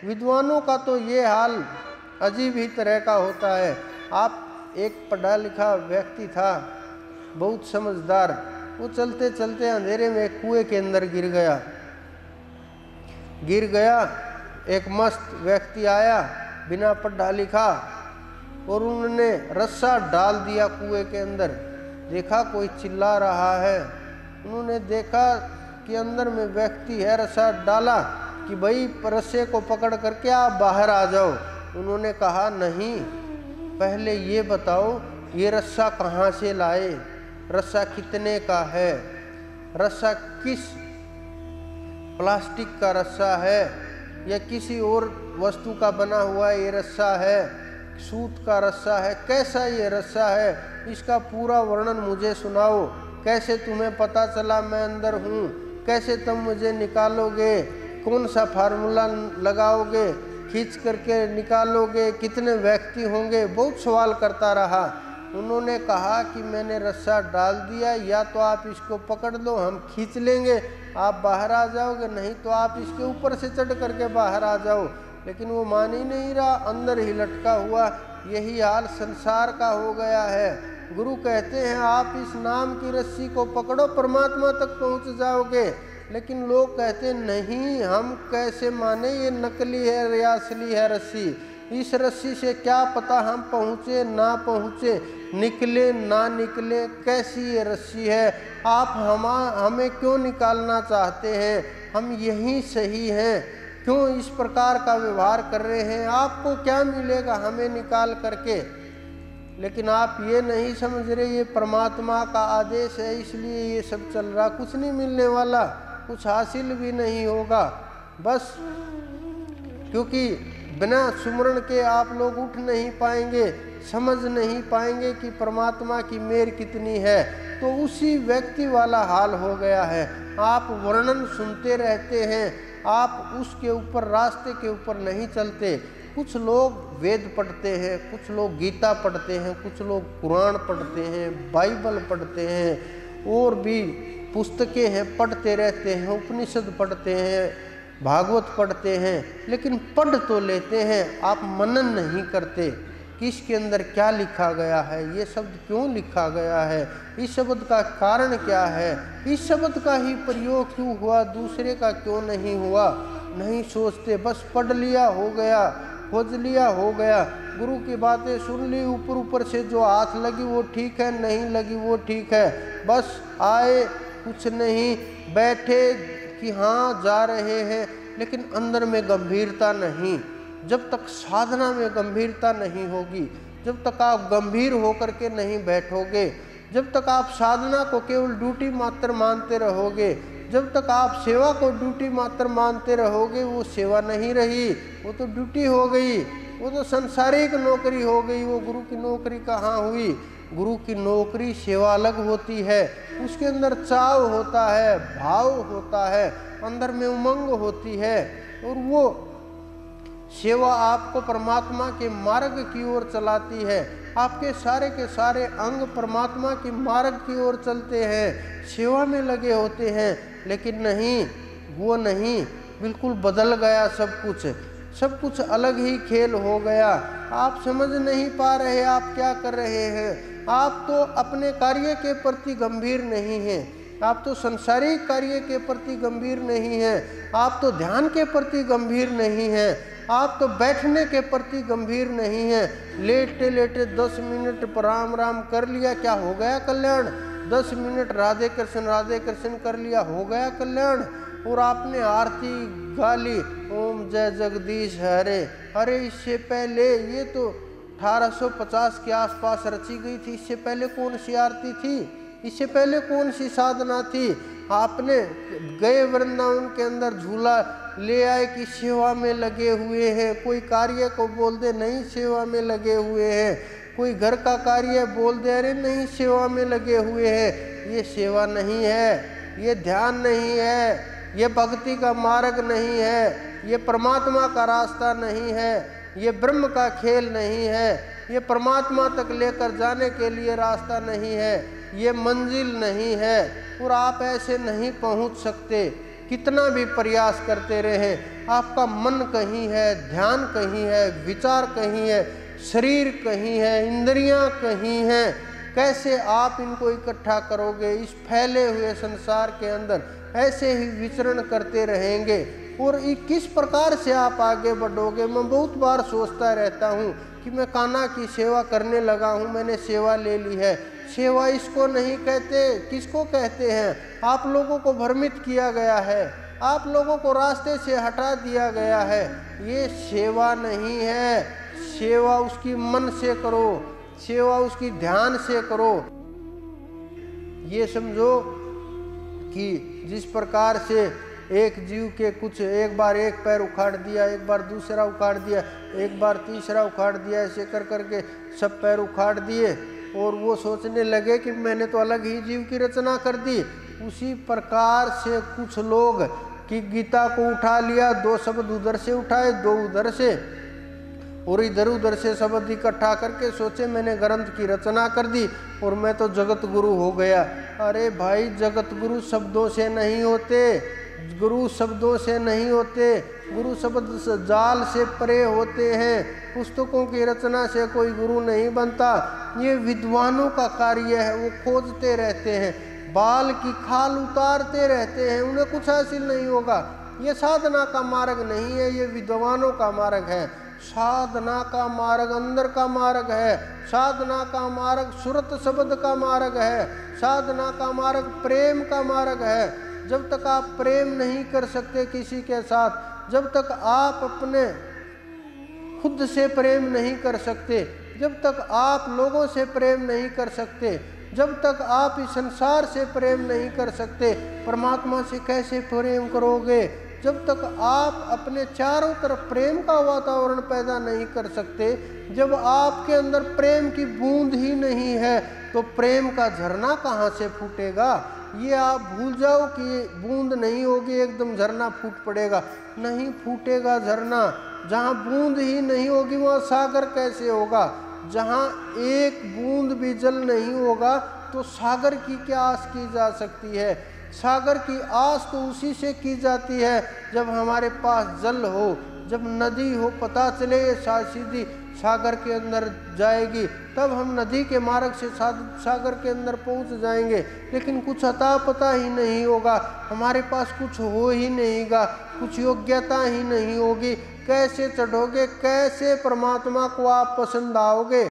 विद्वानों का तो ये हाल अजीब ही तरह का होता है। आप एक पढ़ा लिखा व्यक्ति था, बहुत समझदार, वो चलते चलते अंधेरे में एक कुएं के अंदर गिर गया। एक मस्त व्यक्ति आया बिना पढ़ा लिखा और उन्होंने रस्सा डाल दिया कुएं के अंदर। देखा कोई चिल्ला रहा है, उन्होंने देखा कि अंदर में व्यक्ति है, रस्सा डाला कि भाई रस्से को पकड़ करके आप बाहर आ जाओ। उन्होंने कहा नहीं, पहले ये बताओ ये रस्सा कहाँ से लाए, रस्सा कितने का है, रस्सा किस प्लास्टिक का रस्सा है या किसी और वस्तु का बना हुआ ये रस्सा है, सूत का रस्सा है, कैसा ये रस्सा है, इसका पूरा वर्णन मुझे सुनाओ। कैसे तुम्हें पता चला मैं अंदर हूँ, कैसे तुम मुझे निकालोगे, कौन सा फार्मूला लगाओगे, खींच करके निकालोगे, कितने व्यक्ति होंगे, बहुत सवाल करता रहा। उन्होंने कहा कि मैंने रस्सा डाल दिया, या तो आप इसको पकड़ लो हम खींच लेंगे, आप बाहर आ जाओगे, नहीं तो आप इसके ऊपर से चढ़ करके बाहर आ जाओ। लेकिन वो मान ही नहीं रहा, अंदर ही लटका हुआ। यही हाल संसार का हो गया है। गुरु कहते हैं आप इस नाम की रस्सी को पकड़ो, परमात्मा तक पहुंच जाओगे। लेकिन लोग कहते हैं नहीं, हम कैसे माने ये नकली है या असली है रस्सी, इस रस्सी से क्या पता हम पहुँचे ना पहुँचे, निकले ना निकले, कैसी ये रस्सी है, आप हमें क्यों निकालना चाहते हैं, हम यहीं सही हैं, क्यों इस प्रकार का व्यवहार कर रहे हैं, आपको क्या मिलेगा हमें निकाल करके। लेकिन आप ये नहीं समझ रहे ये परमात्मा का आदेश है, इसलिए ये सब चल रहा, कुछ नहीं मिलने वाला, कुछ हासिल भी नहीं होगा। बस क्योंकि बिना सुमरण के आप लोग उठ नहीं पाएंगे, समझ नहीं पाएंगे कि परमात्मा की मेहर कितनी है। तो उसी व्यक्ति वाला हाल हो गया है। आप वर्णन सुनते रहते हैं, आप उसके ऊपर रास्ते के ऊपर नहीं चलते। कुछ लोग वेद पढ़ते हैं, कुछ लोग गीता पढ़ते हैं, कुछ लोग कुरान पढ़ते हैं, बाइबल पढ़ते हैं, और भी पुस्तकें हैं पढ़ते रहते हैं, उपनिषद पढ़ते हैं, भागवत पढ़ते हैं, लेकिन पढ़ तो लेते हैं, आप मनन नहीं करते कि इसके अंदर क्या लिखा गया है, ये शब्द क्यों लिखा गया है, इस शब्द का कारण क्या है, इस शब्द का ही प्रयोग क्यों हुआ, दूसरे का क्यों नहीं हुआ, नहीं सोचते। बस पढ़ लिया हो गया, खोज लिया हो गया, गुरु की बातें सुन ली, ऊपर ऊपर से जो हाथ लगी वो ठीक है, नहीं लगी वो ठीक है, बस आए, कुछ नहीं, बैठे कि हाँ जा रहे हैं, लेकिन अंदर में गंभीरता नहीं। जब तक साधना में गंभीरता नहीं होगी, जब तक आप गंभीर होकर के नहीं बैठोगे, जब तक आप साधना को केवल ड्यूटी मात्र मानते रहोगे, जब तक आप सेवा को ड्यूटी मात्र मानते रहोगे, वो सेवा नहीं रही, वो तो ड्यूटी हो गई, वो तो संसारिक नौकरी हो गई, वो गुरु की नौकरी कहाँ हुई। गुरु की नौकरी सेवा अलग होती है, उसके अंदर चाव होता है, भाव होता है, अंदर में उमंग होती है, और वो सेवा आपको परमात्मा के मार्ग की ओर चलाती है। आपके सारे के सारे अंग परमात्मा के मार्ग की ओर चलते हैं, सेवा में लगे होते हैं। लेकिन नहीं, वो नहीं, बिल्कुल बदल गया सब कुछ अलग ही खेल हो गया। आप समझ नहीं पा रहे आप क्या कर रहे हैं। आप तो अपने कार्य के प्रति गंभीर नहीं हैं, आप तो संसारिक कार्य के प्रति गंभीर नहीं हैं, आप तो ध्यान के प्रति गंभीर नहीं हैं, आप तो बैठने के प्रति गंभीर नहीं हैं। लेटे लेटे 10 मिनट राम राम कर लिया, क्या हो गया कल्याण। 10 मिनट राधे कृष्ण कर लिया, हो गया कल्याण। और आपने आरती गा ली, ओम जय जगदीश हरे। अरे इससे पहले ये तो 1850 के आसपास रची गई थी, इससे पहले कौन सी आरती थी, इससे पहले कौन सी साधना थी। आपने गए वृंदावन के अंदर झूला ले आए कि सेवा में लगे हुए हैं, कोई कार्य को बोल दे नहीं सेवा में लगे हुए हैं, कोई घर का कार्य बोल दे अरे नहीं सेवा में लगे हुए हैं। ये सेवा नहीं है, ये ध्यान नहीं है, ये भक्ति का मार्ग नहीं है, ये परमात्मा का रास्ता नहीं है, ये ब्रह्म का खेल नहीं है, ये परमात्मा तक लेकर जाने के लिए रास्ता नहीं है, ये मंजिल नहीं है। और आप ऐसे नहीं पहुंच सकते। कितना भी प्रयास करते रहें, आपका मन कहीं है, ध्यान कहीं है, विचार कहीं है, शरीर कहीं है, इंद्रियां कहीं हैं, कैसे आप इनको इकट्ठा करोगे? इस फैले हुए संसार के अंदर ऐसे ही विचरण करते रहेंगे और किस प्रकार से आप आगे बढ़ोगे? मैं बहुत बार सोचता रहता हूँ कि मैं कान्हा की सेवा करने लगा हूँ, मैंने सेवा ले ली है। सेवा इसको नहीं कहते, किसको कहते हैं? आप लोगों को भ्रमित किया गया है, आप लोगों को रास्ते से हटा दिया गया है। ये सेवा नहीं है। सेवा उसकी मन से करो, सेवा उसकी ध्यान से करो। ये समझो कि जिस प्रकार से एक जीव के कुछ, एक बार एक पैर उखाड़ दिया, एक बार दूसरा उखाड़ दिया, एक बार तीसरा उखाड़ दिया, ऐसे कर करके सब पैर उखाड़ दिए और वो सोचने लगे कि मैंने तो अलग ही जीव की रचना कर दी। उसी प्रकार से कुछ लोग कि गीता को उठा लिया, 2 शब्द उधर से उठाए, 2 उधर से, और इधर उधर से शब्द इकट्ठा करके सोचे मैंने ग्रंथ की रचना कर दी और मैं तो जगत गुरु हो गया। अरे भाई, जगत गुरु शब्दों से नहीं होते, गुरु शब्दों से नहीं होते, गुरु शब्द जाल से परे होते हैं। पुस्तकों की रचना से कोई गुरु नहीं बनता। ये विद्वानों का कार्य है, वो खोजते रहते हैं, बाल की खाल उतारते रहते हैं, उन्हें कुछ हासिल नहीं होगा। ये साधना का मार्ग नहीं है, ये विद्वानों का मार्ग है। साधना का मार्ग अंदर का मार्ग है, साधना का मार्ग सुरत शब्द का मार्ग है, साधना का मार्ग प्रेम का मार्ग है। जब तक आप प्रेम नहीं कर सकते किसी के साथ, जब तक आप अपने खुद से प्रेम नहीं कर सकते, जब तक आप लोगों से प्रेम नहीं कर सकते, जब तक आप इस संसार से प्रेम नहीं कर सकते, परमात्मा से कैसे प्रेम करोगे? जब तक आप अपने चारों तरफ प्रेम का वातावरण पैदा नहीं कर सकते, जब आपके अंदर प्रेम की बूंद ही नहीं है, तो प्रेम का झरना कहाँ से फूटेगा? ये आप भूल जाओ कि बूंद नहीं होगी एकदम झरना फूट पड़ेगा, नहीं फूटेगा झरना। जहाँ बूंद ही नहीं होगी वहाँ सागर कैसे होगा? जहाँ एक बूंद भी जल नहीं होगा तो सागर की क्या आस की जा सकती है? सागर की आस तो उसी से की जाती है जब हमारे पास जल हो, जब नदी हो, पता चले ये सीधी सागर के अंदर जाएगी, तब हम नदी के मार्ग से सागर के अंदर पहुंच जाएंगे। लेकिन कुछ अता पता ही नहीं होगा, हमारे पास कुछ हो ही नहींगा, कुछ योग्यता ही नहीं होगी। कैसे चढ़ोगे? कैसे परमात्मा को आप पसंद आओगे?